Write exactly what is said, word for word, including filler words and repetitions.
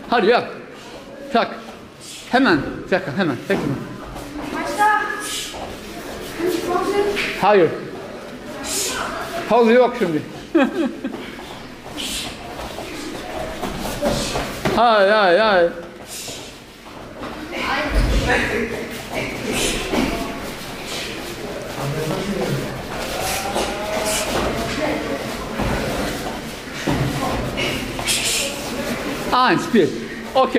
Hadi yap. Tak. Hemen. Bir dakika hemen. Bekle. Başla. Hayır. Pauzu yok şimdi. Hayır hayır hayır. Eins, bir. Okay.